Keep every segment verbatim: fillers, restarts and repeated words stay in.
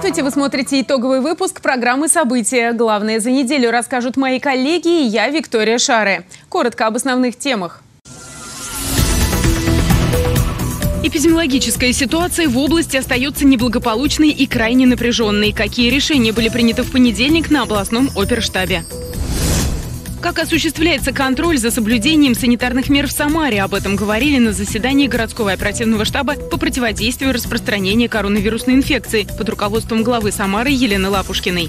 Здравствуйте! Вы смотрите итоговый выпуск программы «События». Главное за неделю расскажут мои коллеги и я, Виктория Шаре. Коротко об основных темах. Эпидемиологическая ситуация в области остается неблагополучной и крайне напряженной. Какие решения были приняты в понедельник на областном оперштабе? Как осуществляется контроль за соблюдением санитарных мер в Самаре? Об этом говорили на заседании городского оперативного штаба по противодействию распространению коронавирусной инфекции под руководством главы Самары Елены Лапушкиной.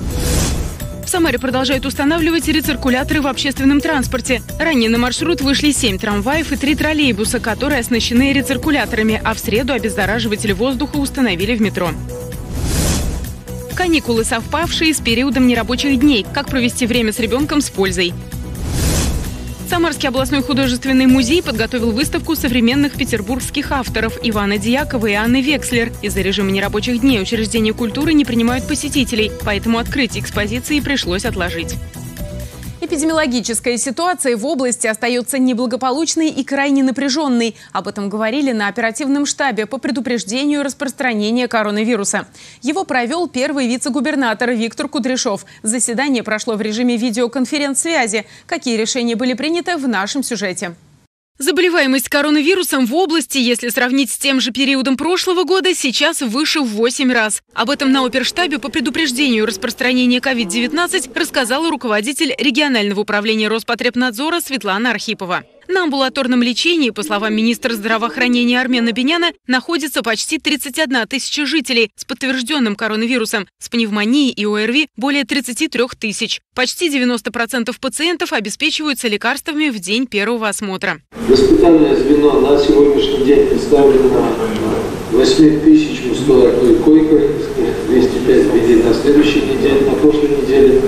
В Самаре продолжают устанавливать рециркуляторы в общественном транспорте. Ранее на маршрут вышли семь трамваев и три троллейбуса, которые оснащены рециркуляторами, а в среду обеззараживатели воздуха установили в метро. Каникулы, совпавшие с периодом нерабочих дней. Как провести время с ребенком с пользой? Самарский областной художественный музей подготовил выставку современных петербургских авторов Ивана Дьякова и Анны Векслер. Из-за режима нерабочих дней учреждения культуры не принимают посетителей, поэтому открытие экспозиции пришлось отложить. Эпидемиологическая ситуация в области остается неблагополучной и крайне напряженной. Об этом говорили на оперативном штабе по предупреждению распространения коронавируса. Его провел первый вице-губернатор Виктор Кудряшов. Заседание прошло в режиме видеоконференц-связи. Какие решения были приняты в нашем сюжете? Заболеваемость коронавирусом в области, если сравнить с тем же периодом прошлого года, сейчас выше в восемь раз. Об этом на оперштабе по предупреждению распространения ковид девятнадцать рассказала руководитель регионального управления Роспотребнадзора Светлана Архипова. На амбулаторном лечении, по словам министра здравоохранения Армена Беняна, находится почти тридцать одна тысяча жителей с подтвержденным коронавирусом, с пневмонией и ОРВИ более тридцати трёх тысяч. Почти девяносто процентов пациентов обеспечиваются лекарствами в день первого осмотра. Госпитальное звено на сегодняшний день представлено восемь тысяч сто койкой, двести пять введены на следующей неделе, на прошлой неделе.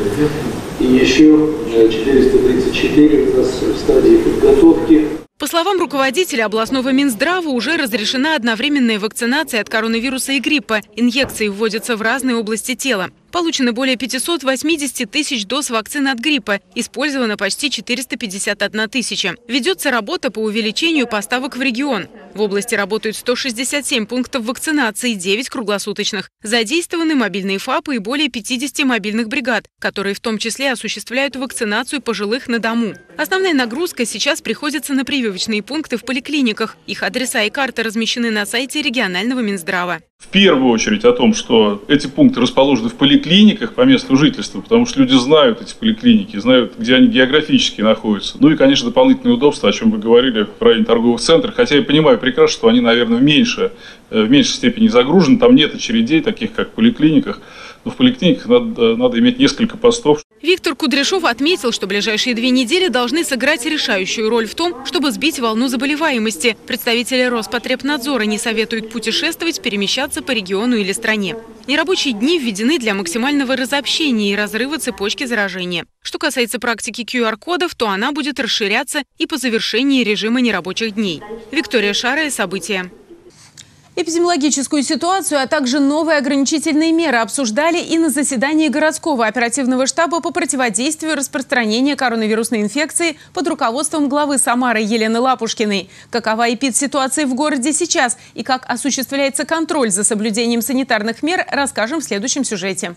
И еще четыреста тридцать четыре у нас в стадии подготовки. По словам руководителя областного Минздрава, уже разрешена одновременная вакцинация от коронавируса и гриппа. Инъекции вводятся в разные области тела. Получено более пятисот восьмидесяти тысяч доз вакцины от гриппа. Использовано почти четыреста пятьдесят одна тысяча. Ведется работа по увеличению поставок в регион. В области работают сто шестьдесят семь пунктов вакцинации, девять круглосуточных. Задействованы мобильные ФАПы и более пятидесяти мобильных бригад, которые в том числе осуществляют вакцинацию пожилых на дому. Основная нагрузка сейчас приходится на прививочные пункты в поликлиниках. Их адреса и карты размещены на сайте регионального Минздрава. В первую очередь о том, что эти пункты расположены в поликлиниках по месту жительства, потому что люди знают эти поликлиники, знают, где они географически находятся. Ну и, конечно, дополнительные удобства, о чем вы говорили в районе торговых центров. Хотя я понимаю прекрасно, что они, наверное, в меньшей, в меньшей степени загружены. Там нет очередей, таких как в поликлиниках. Но в поликлиниках надо, надо иметь несколько постов. Виктор Кудряшов отметил, что ближайшие две недели должны сыграть решающую роль в том, чтобы сбить волну заболеваемости. Представители Роспотребнадзора не советуют путешествовать, перемещаться по региону или стране. Нерабочие дни введены для максимального разобщения и разрыва цепочки заражения. Что касается практики ку ар кодов, то она будет расширяться и по завершении режима нерабочих дней. Виктория Шаре, «События». Эпидемиологическую ситуацию, а также новые ограничительные меры обсуждали и на заседании городского оперативного штаба по противодействию распространению коронавирусной инфекции под руководством главы Самары Елены Лапушкиной. Какова эпидситуация в городе сейчас и как осуществляется контроль за соблюдением санитарных мер, расскажем в следующем сюжете.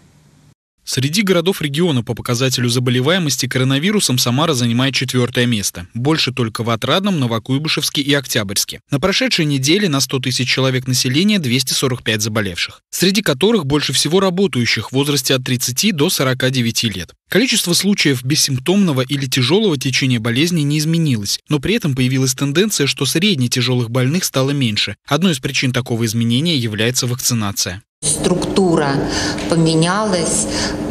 Среди городов региона по показателю заболеваемости коронавирусом Самара занимает четвертое место. Больше только в Отрадном, Новокуйбышевске и Октябрьске. На прошедшей неделе на сто тысяч человек населения двести сорок пять заболевших, среди которых больше всего работающих в возрасте от тридцати до сорока девяти лет. Количество случаев бессимптомного или тяжелого течения болезни не изменилось, но при этом появилась тенденция, что средне-тяжелых больных стало меньше. Одной из причин такого изменения является вакцинация. Структура поменялась,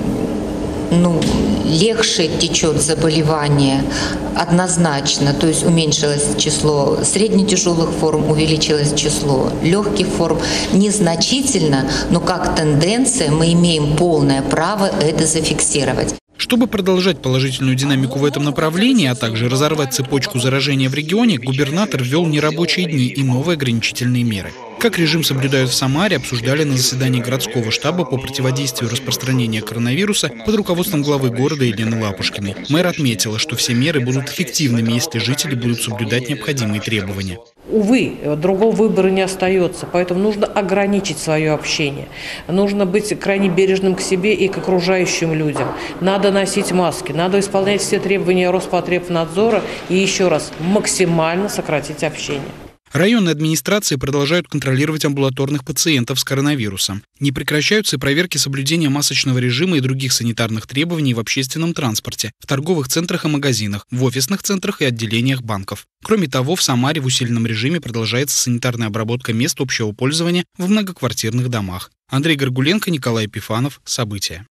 ну, легче течет заболевание однозначно, то есть уменьшилось число средне-тяжелых форм, увеличилось число легких форм. Незначительно, но как тенденция мы имеем полное право это зафиксировать. Чтобы продолжать положительную динамику в этом направлении, а также разорвать цепочку заражения в регионе, губернатор ввел нерабочие дни и новые ограничительные меры. Как режим соблюдают в Самаре, обсуждали на заседании городского штаба по противодействию распространению коронавируса под руководством главы города Елены Лапушкиной. Мэр отметила, что все меры будут эффективными, если жители будут соблюдать необходимые требования. Увы, другого выбора не остается, поэтому нужно ограничить свое общение. Нужно быть крайне бережным к себе и к окружающим людям. Надо носить маски, надо исполнять все требования Роспотребнадзора и еще раз максимально сократить общение. Районные администрации продолжают контролировать амбулаторных пациентов с коронавирусом. Не прекращаются и проверки соблюдения масочного режима и других санитарных требований в общественном транспорте, в торговых центрах и магазинах, в офисных центрах и отделениях банков. Кроме того, в Самаре в усиленном режиме продолжается санитарная обработка мест общего пользования в многоквартирных домах. Андрей Горгуленко, Николай Епифанов. События.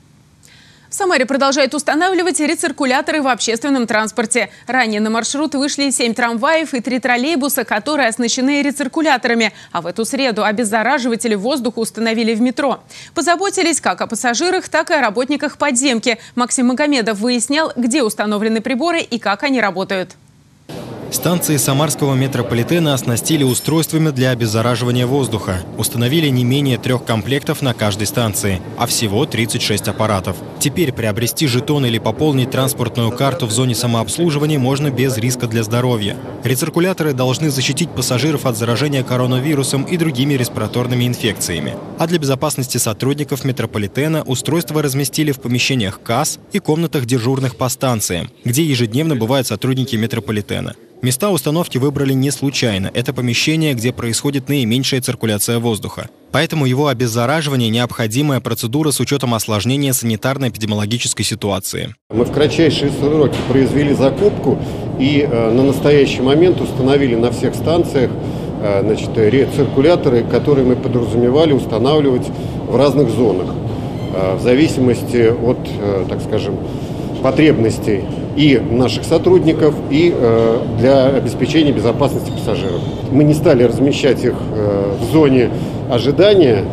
В Самаре продолжают устанавливать рециркуляторы в общественном транспорте. Ранее на маршрут вышли семь трамваев и три троллейбуса, которые оснащены рециркуляторами. А в эту среду обеззараживатели воздуха установили в метро. Позаботились как о пассажирах, так и о работниках подземки. Максим Магомедов выяснял, где установлены приборы и как они работают. Станции Самарского метрополитена оснастили устройствами для обеззараживания воздуха. Установили не менее трех комплектов на каждой станции, а всего тридцать шесть аппаратов. Теперь приобрести жетон или пополнить транспортную карту в зоне самообслуживания можно без риска для здоровья. Рециркуляторы должны защитить пассажиров от заражения коронавирусом и другими респираторными инфекциями. А для безопасности сотрудников метрополитена устройства разместили в помещениях касс и комнатах дежурных по станциям, где ежедневно бывают сотрудники метрополитена. Места установки выбрали не случайно. Это помещение, где происходит наименьшая циркуляция воздуха. Поэтому его обеззараживание – необходимая процедура с учетом осложнения санитарно-эпидемиологической ситуации. Мы в кратчайшие сроки произвели закупку и э, на настоящий момент установили на всех станциях э, значит, рециркуляторы, которые мы подразумевали устанавливать в разных зонах, э, в зависимости от, э, так скажем, потребностей и наших сотрудников, и э, для обеспечения безопасности пассажиров. Мы не стали размещать их э, в зоне ожидания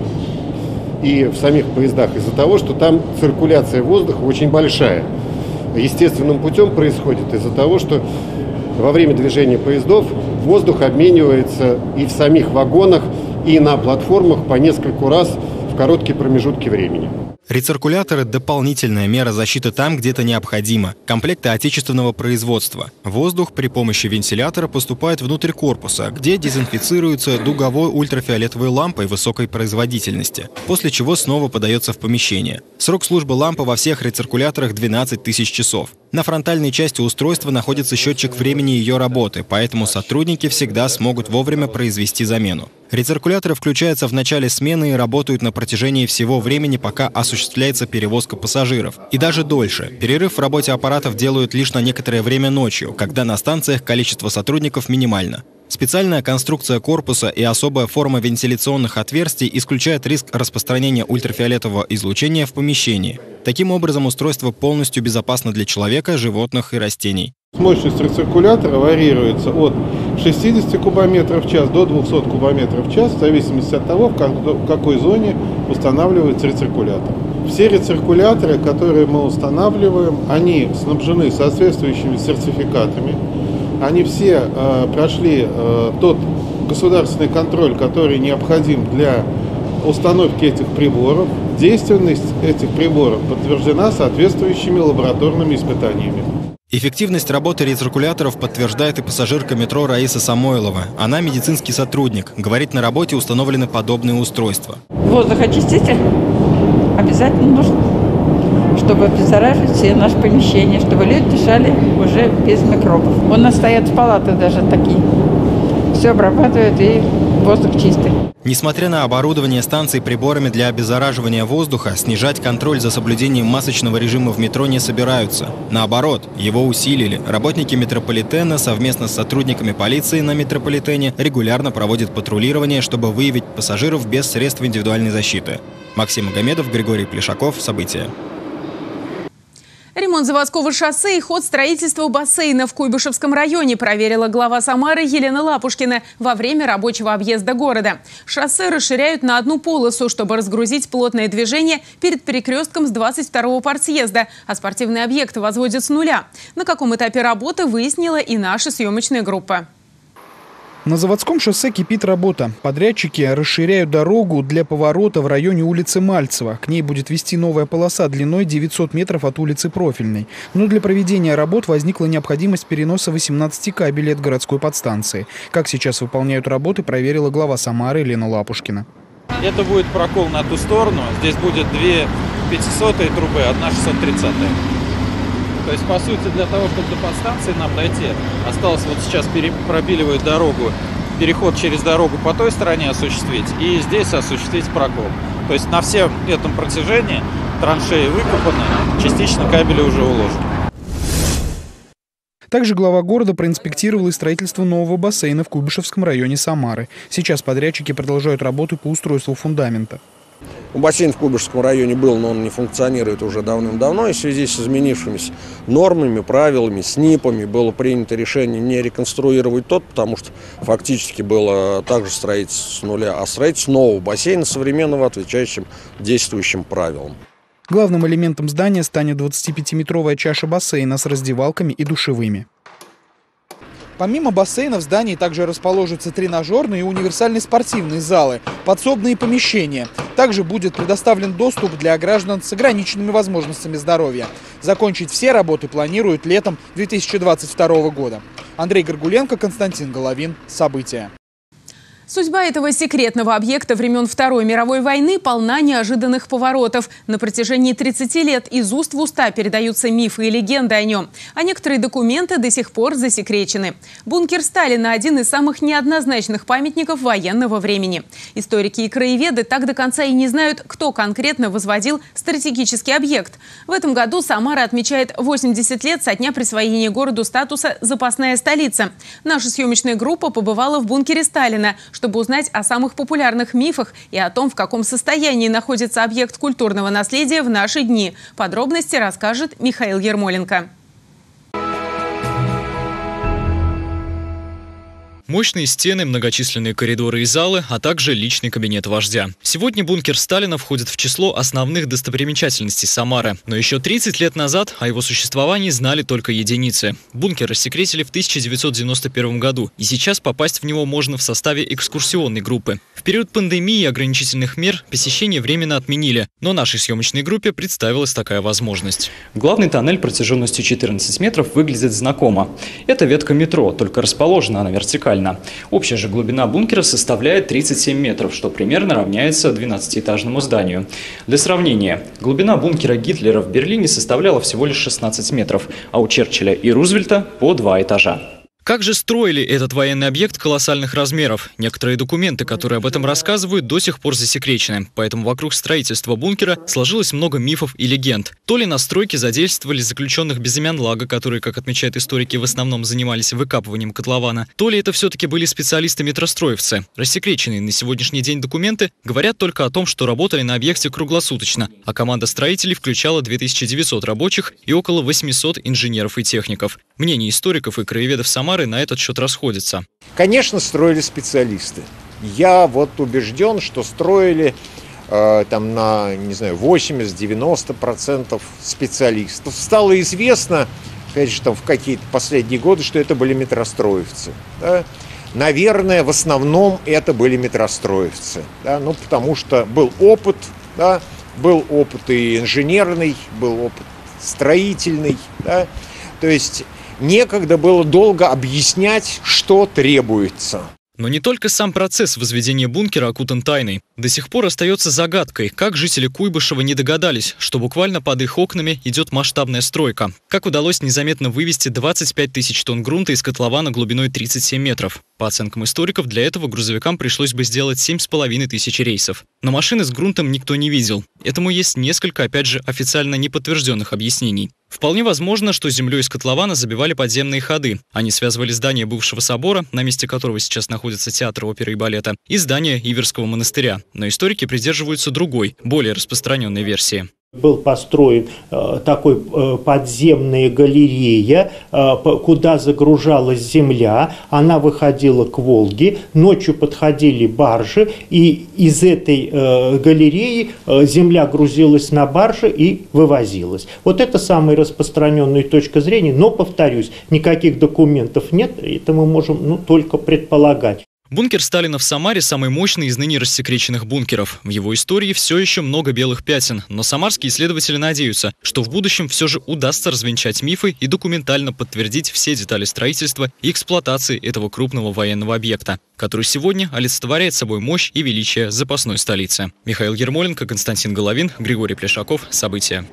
и в самих поездах из-за того, что там циркуляция воздуха очень большая. Естественным путем происходит из-за того, что во время движения поездов воздух обменивается и в самих вагонах, и на платформах по нескольку раз в короткие промежутки времени. Рециркуляторы – дополнительная мера защиты там, где это необходимо. Комплекты отечественного производства. Воздух при помощи вентилятора поступает внутрь корпуса, где дезинфицируется дуговой ультрафиолетовой лампой высокой производительности, после чего снова подается в помещение. Срок службы лампы во всех рециркуляторах двенадцать тысяч часов. На фронтальной части устройства находится счетчик времени ее работы, поэтому сотрудники всегда смогут вовремя произвести замену. Рециркуляторы включаются в начале смены и работают на протяжении всего времени, пока осуществляется перевозка пассажиров. И даже дольше. Перерыв в работе аппаратов делают лишь на некоторое время ночью, когда на станциях количество сотрудников минимально. Специальная конструкция корпуса и особая форма вентиляционных отверстий исключают риск распространения ультрафиолетового излучения в помещении. Таким образом, устройство полностью безопасно для человека, животных и растений. Мощность рециркулятора варьируется от шестидесяти кубометров в час до двухсот кубометров в час, в зависимости от того, в какой зоне устанавливается рециркулятор. Все рециркуляторы, которые мы устанавливаем, они снабжены соответствующими сертификатами. Они все э, прошли э, тот государственный контроль, который необходим для установки этих приборов. Действенность этих приборов подтверждена соответствующими лабораторными испытаниями. Эффективность работы рециркуляторов подтверждает и пассажирка метро Раиса Самойлова. Она медицинский сотрудник. Говорит, на работе установлены подобные устройства. Воздухоочиститель обязательно нужен, чтобы обеззараживать все наши помещения, чтобы люди дышали уже без микробов. У нас стоят в палатах даже такие. Все обрабатывают и воздух чистый. Несмотря на оборудование станций приборами для обеззараживания воздуха, снижать контроль за соблюдением масочного режима в метро не собираются. Наоборот, его усилили. Работники метрополитена совместно с сотрудниками полиции на метрополитене регулярно проводят патрулирование, чтобы выявить пассажиров без средств индивидуальной защиты. Максим Магомедов, Григорий Плешаков. События. Ремонт заводского шоссе и ход строительства бассейна в Куйбышевском районе проверила глава Самары Елена Лапушкина во время рабочего объезда города. Шоссе расширяют на одну полосу, чтобы разгрузить плотное движение перед перекрестком с двадцать второго партсъезда, а спортивные объекты возводят с нуля. На каком этапе работы, выяснила и наша съемочная группа. На Заводском шоссе кипит работа. Подрядчики расширяют дорогу для поворота в районе улицы Мальцева. К ней будет вести новая полоса длиной девятьсот метров от улицы Профильной. Но для проведения работ возникла необходимость переноса восемнадцати кабелей от городской подстанции. Как сейчас выполняют работы, проверила глава Самары Лена Лапушкина. Это будет прокол на ту сторону. Здесь будет две пятисотые трубы, одна шестьсот тридцатая. То есть, по сути, для того, чтобы до подстанции нам дойти, осталось вот сейчас пропиливать дорогу, переход через дорогу по той стороне осуществить и здесь осуществить прокол. То есть на всем этом протяжении траншеи выкопаны, частично кабели уже уложены. Также глава города проинспектировал и строительство нового бассейна в Куйбышевском районе Самары. Сейчас подрядчики продолжают работы по устройству фундамента. Бассейн в Куйбышевском районе был, но он не функционирует уже давным-давно. И в связи с изменившимися нормами, правилами, СНИПами было принято решение не реконструировать тот, потому что фактически было также строительство с нуля, а строительство нового бассейна современного, отвечающим действующим правилам. Главным элементом здания станет двадцатипятиметровая чаша бассейна с раздевалками и душевыми. Помимо бассейна в здании также расположатся тренажерные и универсальные спортивные залы, подсобные помещения. Также будет предоставлен доступ для граждан с ограниченными возможностями здоровья. Закончить все работы планируют летом две тысячи двадцать второго года. Андрей Горгуленко, Константин Головин. События. Судьба этого секретного объекта времен Второй мировой войны полна неожиданных поворотов. На протяжении тридцати лет из уст в уста передаются мифы и легенды о нем. А некоторые документы до сих пор засекречены. Бункер Сталина – один из самых неоднозначных памятников военного времени. Историки и краеведы так до конца и не знают, кто конкретно возводил стратегический объект. В этом году Самара отмечает восемьдесят лет со дня присвоения городу статуса «Запасная столица». Наша съемочная группа побывала в бункере Сталина, чтобы узнать о самых популярных мифах и о том, в каком состоянии находится объект культурного наследия в наши дни. Подробности расскажет Михаил Ермоленко. Мощные стены, многочисленные коридоры и залы, а также личный кабинет вождя. Сегодня бункер Сталина входит в число основных достопримечательностей Самары. Но еще тридцать лет назад о его существовании знали только единицы. Бункер рассекретили в тысяча девятьсот девяносто первом году. И сейчас попасть в него можно в составе экскурсионной группы. В период пандемии и ограничительных мер посещение временно отменили. Но нашей съемочной группе представилась такая возможность. Главный тоннель протяженностью четырнадцать метров выглядит знакомо. Это ветка метро, только расположена она вертикально. Общая же глубина бункера составляет тридцать семь метров, что примерно равняется двенадцатиэтажному зданию. Для сравнения, глубина бункера Гитлера в Берлине составляла всего лишь шестнадцать метров, а у Черчилля и Рузвельта по два этажа. Как же строили этот военный объект колоссальных размеров? Некоторые документы, которые об этом рассказывают, до сих пор засекречены. Поэтому вокруг строительства бункера сложилось много мифов и легенд. То ли на стройке задействовали заключенных без имен Лага, которые, как отмечают историки, в основном занимались выкапыванием котлована, то ли это все-таки были специалисты-метростроевцы. Рассекреченные на сегодняшний день документы говорят только о том, что работали на объекте круглосуточно, а команда строителей включала две тысячи девятьсот рабочих и около восьмисот инженеров и техников. Мнения историков и краеведов Самары на этот счет расходятся. Конечно, строили специалисты. Я вот убежден, что строили э, там на, не знаю, восемьдесят-девяносто процентов специалистов. Стало известно, опять же, там в какие-то последние годы, что это были метростроевцы. Да? Наверное, в основном это были метростроевцы. Да? Ну, потому что был опыт, да? Был опыт и инженерный, был опыт строительный. Да? То есть некогда было долго объяснять, что требуется. Но не только сам процесс возведения бункера окутан тайной. До сих пор остается загадкой, как жители Куйбышева не догадались, что буквально под их окнами идет масштабная стройка. Как удалось незаметно вывести двадцать пять тысяч тонн грунта из котлована глубиной тридцать семь метров. По оценкам историков, для этого грузовикам пришлось бы сделать семь с половиной тысяч рейсов. Но машины с грунтом никто не видел. Этому есть несколько, опять же, официально неподтвержденных объяснений. Вполне возможно, что землей из котлована забивали подземные ходы. Они связывали здание бывшего собора, на месте которого сейчас находится театр оперы и балета, и здание Иверского монастыря. Но историки придерживаются другой, более распространенной версии. Был построен э, такой э, подземная галерея, э, куда загружалась земля, она выходила к Волге, ночью подходили баржи, и из этой э, галереи э, земля грузилась на баржи и вывозилась. Вот это самая распространенная точка зрения, но, повторюсь, никаких документов нет, это мы можем ну, только предполагать. Бункер Сталина в Самаре – самый мощный из ныне рассекреченных бункеров. В его истории все еще много белых пятен, но самарские исследователи надеются, что в будущем все же удастся развенчать мифы и документально подтвердить все детали строительства и эксплуатации этого крупного военного объекта, который сегодня олицетворяет собой мощь и величие запасной столицы. Михаил Ермоленко, Константин Головин, Григорий Плешаков. События.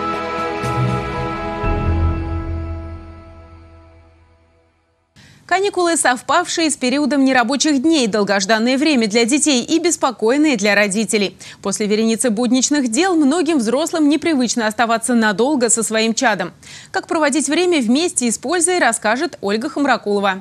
Каникулы, совпавшие с периодом нерабочих дней, долгожданное время для детей и беспокойное для родителей. После вереницы будничных дел многим взрослым непривычно оставаться надолго со своим чадом. Как проводить время вместе и с пользой, расскажет Ольга Хамракулова.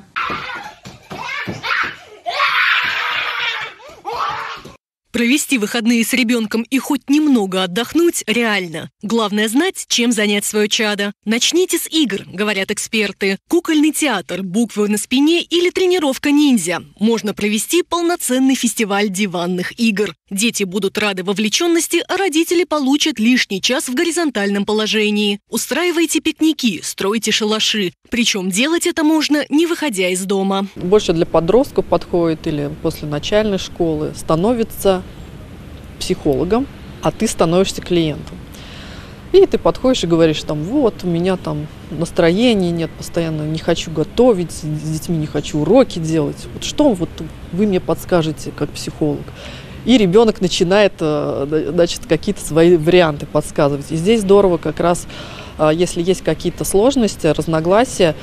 Провести выходные с ребенком и хоть немного отдохнуть реально. Главное знать, чем занять свое чадо. Начните с игр, говорят эксперты. Кукольный театр, буквы на спине или тренировка ниндзя. Можно провести полноценный фестиваль диванных игр. Дети будут рады вовлеченности, а родители получат лишний час в горизонтальном положении. Устраивайте пикники, стройте шалаши. Причем делать это можно, не выходя из дома. Больше для подростков подходит или после начальной школы. Становится психологом, а ты становишься клиентом. И ты подходишь и говоришь, там, вот, у меня там настроения нет, постоянно не хочу готовить, с детьми не хочу уроки делать. Вот что вот вы мне подскажете как психолог? И ребенок начинает, значит, какие-то свои варианты подсказывать. И здесь здорово как раз, если есть какие-то сложности, разногласия,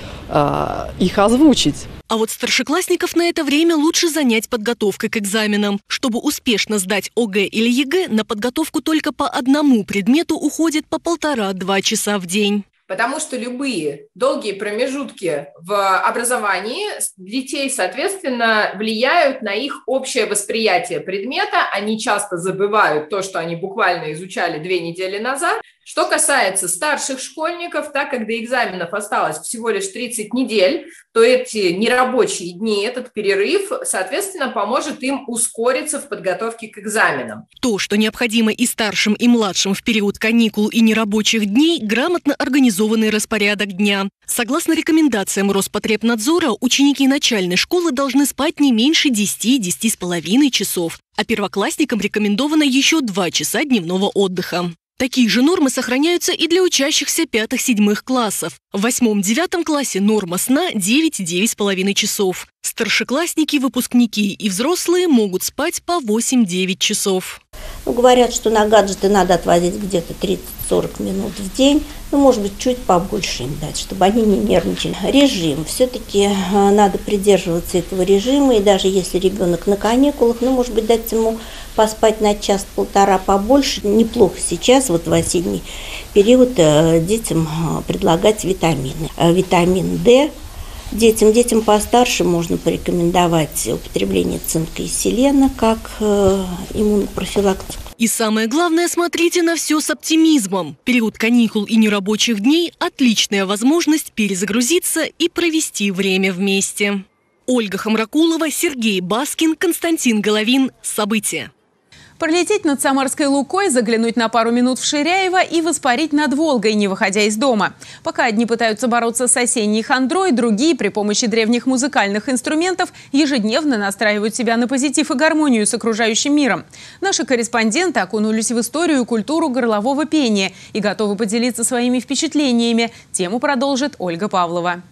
их озвучить. А вот старшеклассников на это время лучше занять подготовкой к экзаменам. Чтобы успешно сдать ОГЭ или ЕГЭ, на подготовку только по одному предмету уходит по полтора-два часа в день. Потому что любые долгие промежутки в образовании детей, соответственно, влияют на их общее восприятие предмета. Они часто забывают то, что они буквально изучали две недели назад. Что касается старших школьников, так как до экзаменов осталось всего лишь тридцать недель, то эти нерабочие дни, этот перерыв, соответственно, поможет им ускориться в подготовке к экзаменам. То, что необходимо и старшим, и младшим в период каникул и нерабочих дней, грамотно организованный распорядок дня. Согласно рекомендациям Роспотребнадзора, ученики начальной школы должны спать не меньше десяти-десяти с половиной часов, а первоклассникам рекомендовано еще два часа дневного отдыха. Такие же нормы сохраняются и для учащихся пятых-седьмых классов. В восьмом-девятом классе норма сна девять-девять с половиной часов. Старшеклассники, выпускники и взрослые могут спать по восемь-девять часов. Ну, говорят, что на гаджеты надо отводить где-то тридцать-сорок минут в день. Ну, может быть, чуть побольше им дать, чтобы они не нервничали. Режим. Все-таки надо придерживаться этого режима. И даже если ребенок на каникулах, ну, может быть, дать ему поспать на час-полтора побольше. Неплохо сейчас, вот в осенний период, детям предлагать витамины. Витамин D. Детям, детям постарше можно порекомендовать употребление цинка и селена как э, иммунопрофилактику. И самое главное, смотрите на все с оптимизмом. Период каникул и нерабочих дней – отличная возможность перезагрузиться и провести время вместе. Ольга Хамракулова, Сергей Баскин, Константин Головин. События. Пролететь над Самарской Лукой, заглянуть на пару минут в Ширяево и воспарить над Волгой, не выходя из дома. Пока одни пытаются бороться с осенней хандрой, другие при помощи древних музыкальных инструментов ежедневно настраивают себя на позитив и гармонию с окружающим миром. Наши корреспонденты окунулись в историю и культуру горлового пения и готовы поделиться своими впечатлениями. Тему продолжит Ольга Павлова.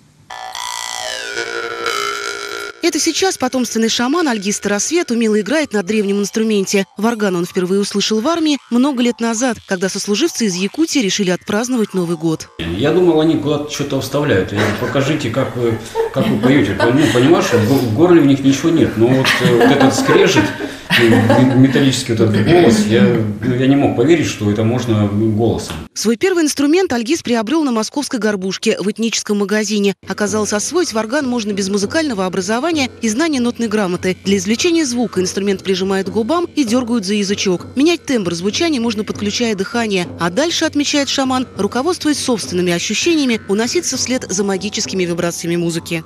Это сейчас потомственный шаман Альгиз Рассвет умело играет на древнем инструменте. Варган он впервые услышал в армии много лет назад, когда сослуживцы из Якутии решили отпраздновать Новый год. Я думал, они куда-то что-то вставляют. Я говорю, покажите, как вы, как вы поете. Ну, понимаешь, в горле у них ничего нет. Но вот, вот этот скрежет, металлический вот этот голос, я, я не мог поверить, что это можно голосом. Свой первый инструмент Альгиз приобрел на московской горбушке в этническом магазине. Оказалось, освоить варган можно без музыкального образования и знания нотной грамоты. Для извлечения звука инструмент прижимают к губам и дергают за язычок. Менять тембр звучания можно, подключая дыхание. А дальше, отмечает шаман, руководствуясь собственными ощущениями, уноситься вслед за магическими вибрациями музыки.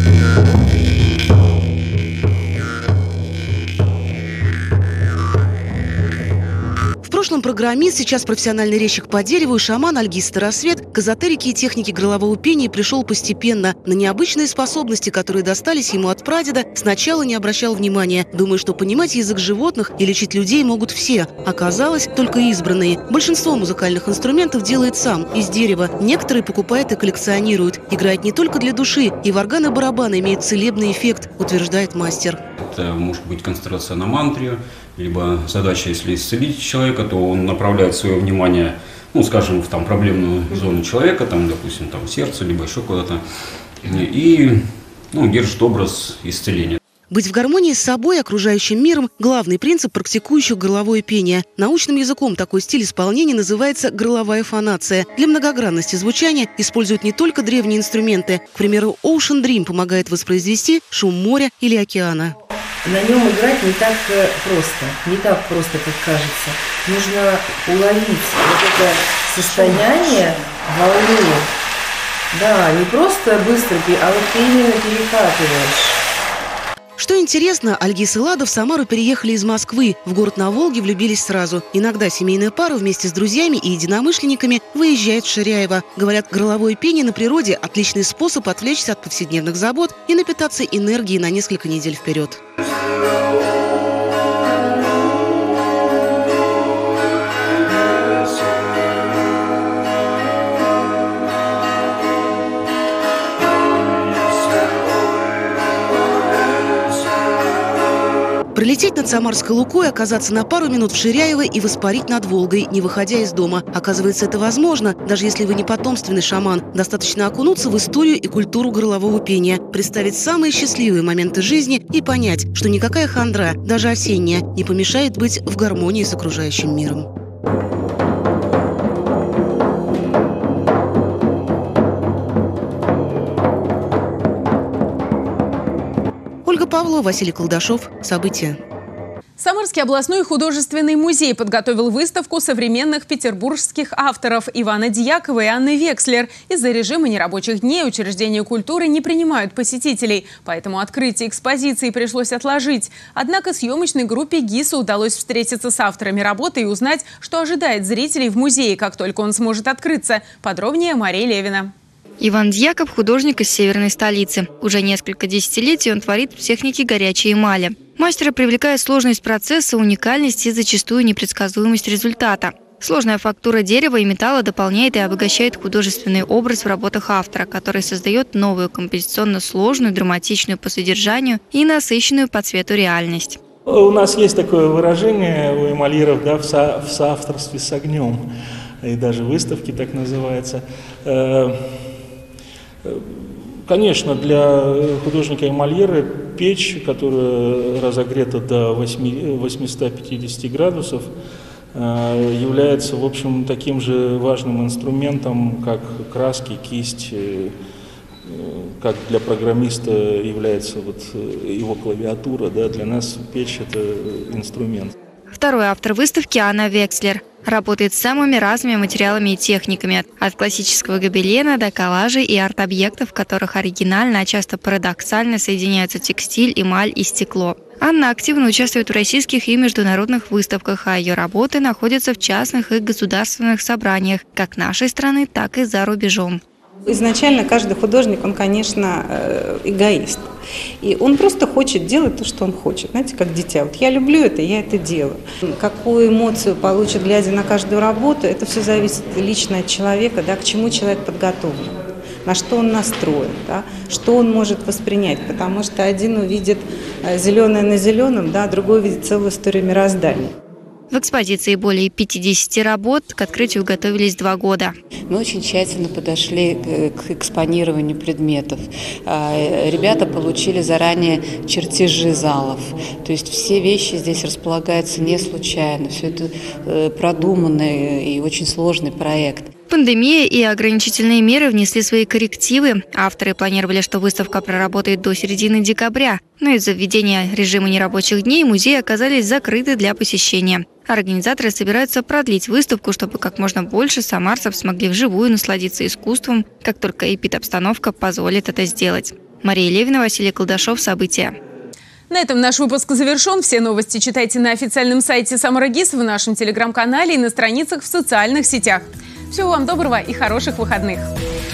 В прошлом программист, сейчас профессиональный резчик по дереву и шаман Альгиз Старосвет к эзотерике и технике горлового пения пришел постепенно. На необычные способности, которые достались ему от прадеда, сначала не обращал внимания, думая, что понимать язык животных и лечить людей могут все. Оказалось, только избранные. Большинство музыкальных инструментов делает сам, из дерева. Некоторые покупает и коллекционирует. Играет не только для души, и варган и барабан имеют целебный эффект, утверждает мастер. Это может быть концентрация на мантре, либо задача, если исцелить человека, то он направляет свое внимание, ну, скажем, в там, проблемную зону человека, там, допустим, там, сердце, либо еще куда-то, и ну, держит образ исцеления. Быть в гармонии с собой и окружающим миром – главный принцип практикующих горловое пение. Научным языком такой стиль исполнения называется горловая фонация. Для многогранности звучания используют не только древние инструменты. К примеру, Ocean Dream помогает воспроизвести шум моря или океана. На нем играть не так просто, не так просто, как кажется. Нужно уловить вот это состояние волны. Да, не просто быстро, а вот ты именно перекатываешь. Что интересно, Альгиз и Лада в Самару переехали из Москвы. В город на Волге влюбились сразу. Иногда семейная пара вместе с друзьями и единомышленниками выезжает в Ширяево. Говорят, горловое пение на природе – отличный способ отвлечься от повседневных забот и напитаться энергией на несколько недель вперед. Пролететь над Самарской Лукой, оказаться на пару минут в Ширяево и воспарить над Волгой, не выходя из дома. Оказывается, это возможно, даже если вы не потомственный шаман. Достаточно окунуться в историю и культуру горлового пения, представить самые счастливые моменты жизни и понять, что никакая хандра, даже осенняя, не помешает быть в гармонии с окружающим миром. Ольга Павлова, Василий Колдашов. События. Самарский областной художественный музей подготовил выставку современных петербургских авторов Ивана Дьякова и Анны Векслер. Из-за режима нерабочих дней учреждения культуры не принимают посетителей, поэтому открытие экспозиции пришлось отложить. Однако съемочной группе ГИСа удалось встретиться с авторами работы и узнать, что ожидает зрителей в музее, как только он сможет открыться. Подробнее Мария Левина. Иван Дьяков – художник из северной столицы. Уже несколько десятилетий он творит в технике горячей эмали. Мастера привлекает сложность процесса, уникальность и зачастую непредсказуемость результата. Сложная фактура дерева и металла дополняет и обогащает художественный образ в работах автора, который создает новую композиционно сложную, драматичную по содержанию и насыщенную по цвету реальность. У нас есть такое выражение у эмальеров, да, в, со, в соавторстве с огнем. И даже выставки так называется. Конечно, для художника-эмальера печь, которая разогрета до восьмисот пятидесяти градусов, является, в общем, таким же важным инструментом, как краски, кисть, как для программиста является вот его клавиатура, да, для нас печь – это инструмент. Второй автор выставки – Анна Векслер. Работает с самыми разными материалами и техниками. От классического гобелена до коллажей и арт-объектов, в которых оригинально, а часто парадоксально соединяются текстиль, эмаль и стекло. Анна активно участвует в российских и международных выставках, а ее работы находятся в частных и государственных собраниях как нашей страны, так и за рубежом. Изначально каждый художник, он, конечно, эгоист. И он просто хочет делать то, что он хочет. Знаете, как дитя. Вот я люблю это, я это делаю. Какую эмоцию получит, глядя на каждую работу, это все зависит лично от человека, да, к чему человек подготовлен, на что он настроен, да, что он может воспринять. Потому что один увидит зеленое на зеленом, да, другой увидит целую историю мироздания. В экспозиции более пятидесяти работ, к открытию готовились два года. Мы очень тщательно подошли к экспонированию предметов. Ребята получили заранее чертежи залов. То есть все вещи здесь располагаются не случайно. Все это продуманный и очень сложный проект. Пандемия и ограничительные меры внесли свои коррективы. Авторы планировали, что выставка проработает до середины декабря, но из-за введения режима нерабочих дней музеи оказались закрыты для посещения. Организаторы собираются продлить выставку, чтобы как можно больше самарцев смогли вживую насладиться искусством, как только эпидобстановка позволит это сделать. Мария Левина, Василий Колдашов. События. На этом наш выпуск завершен. Все новости читайте на официальном сайте Самара-ГИС, в нашем телеграм-канале и на страницах в социальных сетях. Всего вам доброго и хороших выходных!